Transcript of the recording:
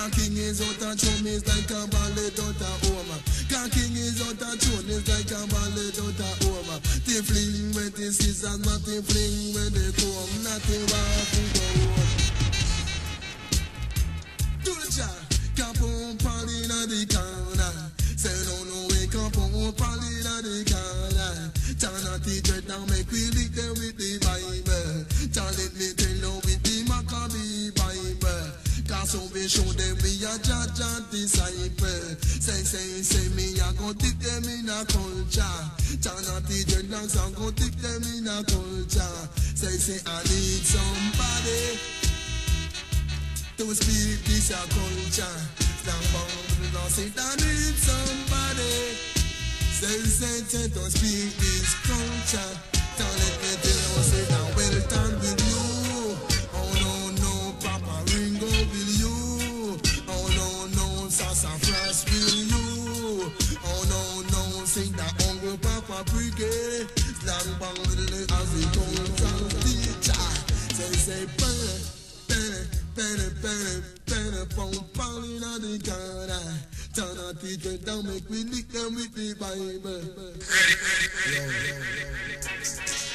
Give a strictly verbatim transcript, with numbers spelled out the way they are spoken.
Cause king is out of throne is like a ballet out of home. Cause king is out of throne is like a ballet out of home. They fling with the scissors, not they fling with the comb. Not they want to go home. Do the job. Come on, party in the corner. Say no, no, wake up, on party in the corner. Turn out the dread now, make we lick them with the Bible. Turn let me tell you with the Maccabee Bible. Cause so we show them we are judge and disciple. Say, say, say me, I go take them in a culture. Turn out the dreadlocks, I go take them in a culture. Say, say, I need somebody to speak this a culture. Slang bang, now say, I need somebody. Say, say, say, to speak this culture. Don't let me tell you, say, now well done with you. Oh no, no, Papa Ringo will you. Oh no, no, Sassafras will you. Oh no, no, sing that Uncle Papa Brigade. Slang bang, as we go from teacher. Say, say, burn, burn, burn, burn, burn, burn, burn, in the corner. Turn out the dread down, make me lick them with the Bible. Ready, ready, ready, ready, ready, ready.